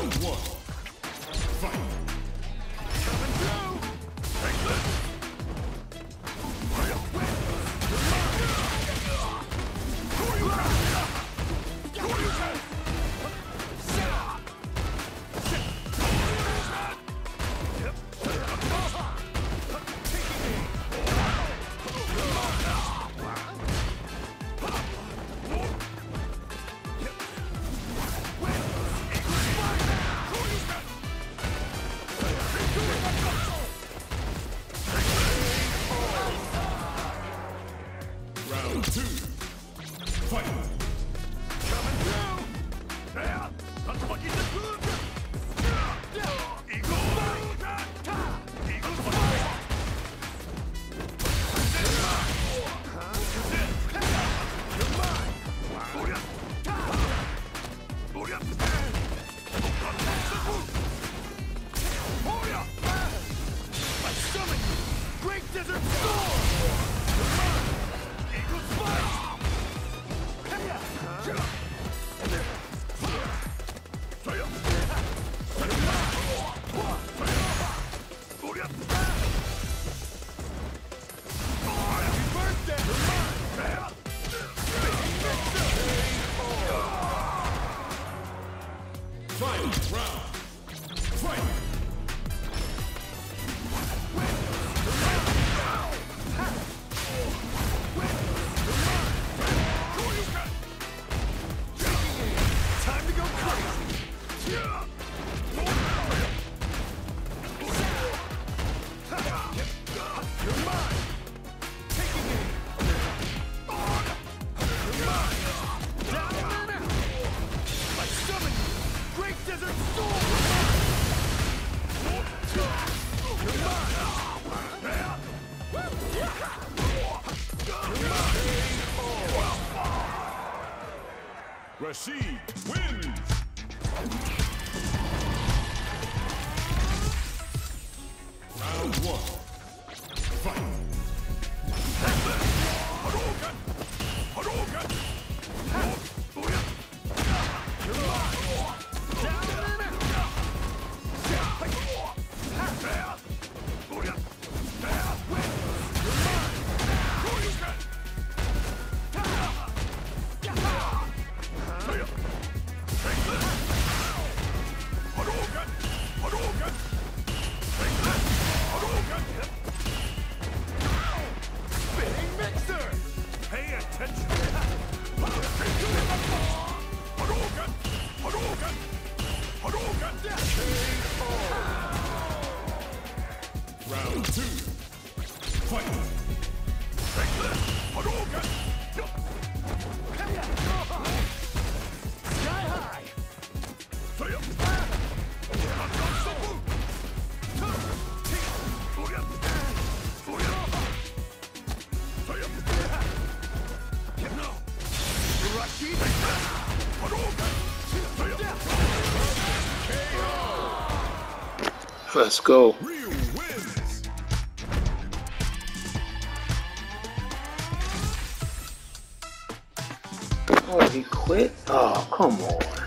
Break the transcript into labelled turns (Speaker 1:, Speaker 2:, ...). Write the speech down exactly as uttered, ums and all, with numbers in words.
Speaker 1: Round one. Fight. Coming through. Take this. Hurry up. Who are you? Who are you? Round two. Fight. Coming through. Yeah. That's what you did. Eagle. Eagle. You're mine. Booyah. Booyah. Booyah. I summon you. Great Desert Storm. You're mine. Eagle Spike! Hey-ya! Happy birthday! Final round. Fight! Time to go crazy! You're mine! Taking it! You're mine! Down and out! I summon you! Great Desert Storm! You're mine! You're mine! Rashid wins! Round one. Fight! Hadouken! Hadouken! Booyah! You're mine! Down and out! Booyah! You're mine! Hadouken! Take this! Hadouken! Hadouken! Take this! Hadouken! Spinning mixer! Pay attention! Hadouken! Hadouken! Hadouken! Round two. Fight! Take this! Hadouken! Sky high! Rashid!
Speaker 2: Let's go. Oh, he quit? Oh, come on.